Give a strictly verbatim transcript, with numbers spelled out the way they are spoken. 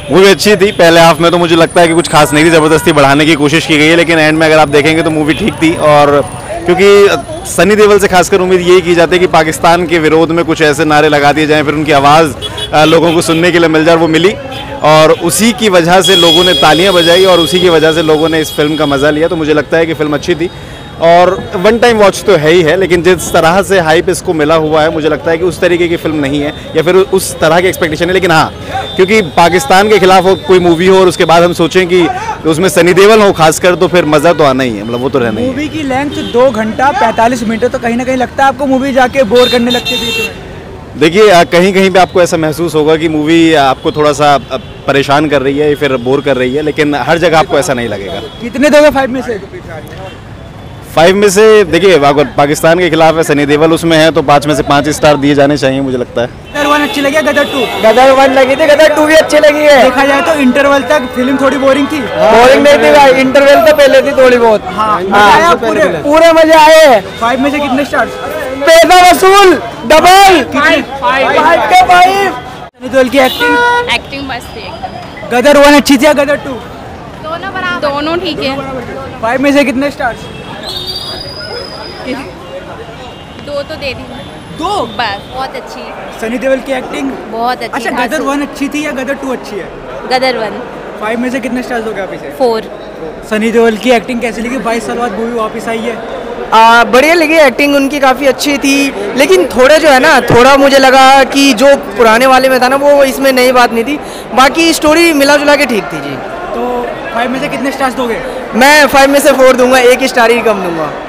Movie अच्छी थी। पहले हाफ में तो मुझे लगता है कि कुछ खास नहीं थी, ज़बरदस्ती बढ़ाने की कोशिश की गई है, लेकिन एंड में अगर आप देखेंगे तो मूवी ठीक थी। और क्योंकि सनी देओल से खासकर उम्मीद यही की जाती है कि पाकिस्तान के विरोध में कुछ ऐसे नारे लगा दिए जाएं, फिर उनकी आवाज़ लोगों को सुनने के लिए मिल जाए। वो मिली और उसी की वजह से लोगों ने तालियां बजाई और उसी की वजह से लोगों ने इस फिल्म का मज़ा लिया। तो मुझे लगता है कि फिल्म अच्छी थी और वन टाइम वॉच तो है ही है, लेकिन जिस तरह से हाइप इसको मिला हुआ है मुझे लगता है कि उस तरीके की फिल्म नहीं है या फिर उस तरह की एक्सपेक्टेशन है। लेकिन हाँ, क्योंकि पाकिस्तान के खिलाफ कोई मूवी हो और उसके बाद हम सोचें कि उसमें सनी देओल हो खासकर, तो फिर मज़ा तो आना ही है, मतलब वो तो रहना ही है। मूवी की लेंथ दो घंटा पैंतालीस मिनट है, तो कहीं ना कहीं लगता है आपको मूवी जाके बोर करने लगती थी? देखिए, कहीं कहीं पे आपको ऐसा महसूस होगा कि मूवी आपको थोड़ा सा परेशान कर रही है या फिर बोर कर रही है, लेकिन हर जगह आपको ऐसा नहीं लगेगा। कितने दोगे फाइव में से? फाइव में से देखिए, अगर पाकिस्तान के खिलाफ है, सनी देओल उसमें है, तो पाँच में से पाँच स्टार दिए जाने चाहिए मुझे लगता है। गदर वन अच्छी लगी, गदर टू? गदर वन लगी थी, गदर टू भी अच्छी लगी है। देखा जाए तो इंटरवल तक फिल्म थोड़ी बोरिंग थी। बोरिंग नहीं थी भाई, इंटरवल तो पहले थी थोड़ी बहुत। हाँ, हाँ, पूरे पूरे मजे आए। फाइव में से कितने स्टार्स? पैसा वसूल डबल फाइव के फाइव। सनी देओल की एक्टिंग एक्टिंग मस्त थी एकदम। गदर वन अच्छी थी या गदर टू? दोनों बराबर, दोनों ठीक है। फाइव में से कितने स्टार्स? दो तो दे दी। दो बस, बहुत अच्छी। सनी देओल की एक्टिंग बहुत अच्छी। अच्छा, गदर वन अच्छी थी या गदर टू अच्छी है? गदर वन। फाइव में से कितने स्टार्स दोगे आप इसे? फोर। सनी देओल की एक्टिंग कैसी लगी? बाईस साल बाद मूवी वापस आई है। आ, बढ़िया लगी, एक्टिंग उनकी काफ़ी अच्छी थी, लेकिन थोड़े जो है ना, थोड़ा मुझे लगा कि जो पुराने वाले में था ना, वो इसमें नई बात नहीं थी। बाकी स्टोरी मिला जुला के ठीक थी जी। तो फाइव में से कितने स्टार्स दोगे? मैं फाइव में से फोर दूंगा, एक स्टार ही कम दूंगा।